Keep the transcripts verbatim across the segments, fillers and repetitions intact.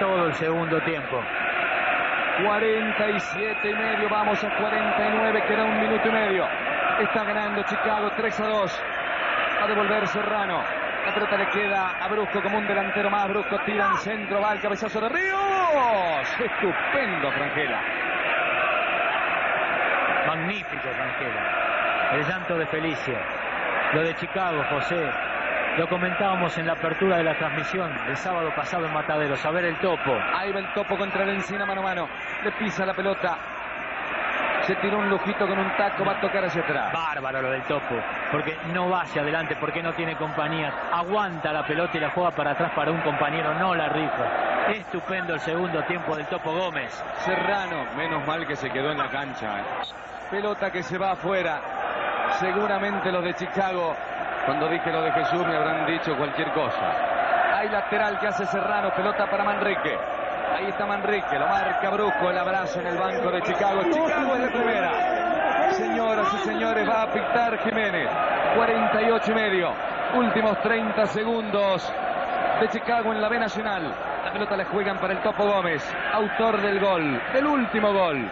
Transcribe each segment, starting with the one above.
todo el segundo tiempo. cuarenta y siete y medio, vamos a cuarenta y nueve, queda un minuto y medio. Está ganando Chicago tres a dos. Va a devolver Serrano. La pelota le queda a Brusco como un delantero más. Brusco tira en centro, va al cabezazo de Ríos. Estupendo, Frangela. Magnífico, Frangela. El llanto de Felicia. Lo de Chicago, José. Lo comentábamos en la apertura de la transmisión el sábado pasado en Mataderos. A ver el Topo. Ahí va el Topo contra el Encina mano a mano. Le pisa la pelota. Se tiró un lujito con un taco, va a tocar hacia atrás. Bárbaro lo del Topo, porque no va hacia adelante, porque no tiene compañía. Aguanta la pelota y la juega para atrás para un compañero, no la rifa. Estupendo el segundo tiempo del Topo Gómez. Serrano, menos mal que se quedó en la cancha. ¿eh? Pelota que se va afuera. Seguramente los de Chicago, cuando dije lo de Jesús, me habrán dicho cualquier cosa. Hay lateral que hace Serrano, pelota para Manrique. Ahí está Manrique, lo marca Brusco, el abrazo en el banco de Chicago. Chicago es de primera. Señoras y señores, va a pitar Jiménez. cuarenta y ocho y medio. Últimos treinta segundos de Chicago en la B Nacional. La pelota la juegan para el Topo Gómez, autor del gol, del último gol.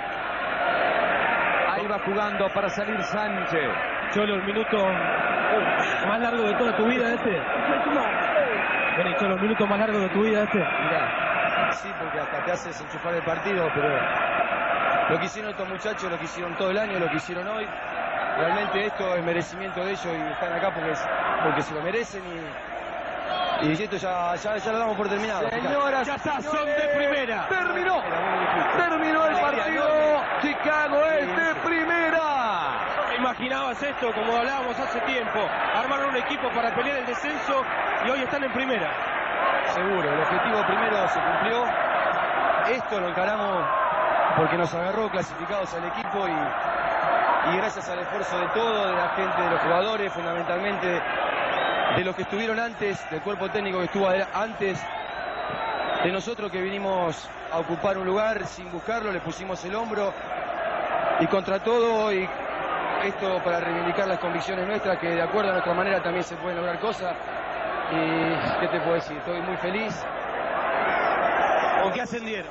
Ahí va jugando para salir Sánchez. Cholo, el minuto más largo de toda tu vida este. Vení, Cholo, el minuto más largo de tu vida este. Mirá. Sí, porque hasta te haces enchufar el partido, pero lo que hicieron estos muchachos, lo que hicieron todo el año, lo que hicieron hoy, realmente esto es merecimiento de ellos y están acá porque, porque se lo merecen y, y esto ya, ya, ya lo damos por terminado. Señoras, ya está, son de primera. Terminó, terminó el partido. Chicago es de primera. ¿Imaginabas esto? Como hablábamos hace tiempo, armaron un equipo para pelear el descenso y hoy están en primera. Seguro, el objetivo primero se cumplió. Esto lo encaramos porque nos agarró clasificados al equipo y, y gracias al esfuerzo de todo, de la gente, de los jugadores, fundamentalmente de los que estuvieron antes, del cuerpo técnico que estuvo antes, de nosotros que vinimos a ocupar un lugar sin buscarlo, le pusimos el hombro y contra todo, y esto para reivindicar las convicciones nuestras, que de acuerdo a nuestra manera también se pueden lograr cosas. Y qué te puedo decir, estoy muy feliz. ¿Con qué ascendieron?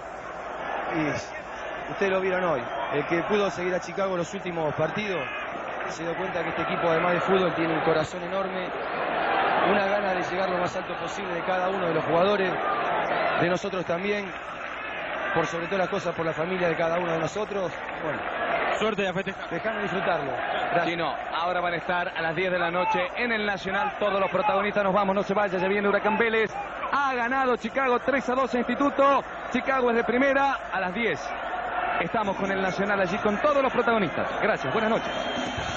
Y ustedes lo vieron hoy. El que pudo seguir a Chicago los últimos partidos se dio cuenta que este equipo, además de fútbol, tiene un corazón enorme, una gana de llegar lo más alto posible de cada uno de los jugadores, de nosotros también, por sobre todas las cosas, por la familia de cada uno de nosotros. Bueno, suerte de festejar. Dejame disfrutarlo. Si no, ahora van a estar a las diez de la noche en el Nacional todos los protagonistas. Nos vamos, no se vaya, ya viene Huracán Vélez. Ha ganado Chicago tres a dos a Instituto. Chicago es de primera. A las diez estamos con el Nacional allí con todos los protagonistas. Gracias, buenas noches.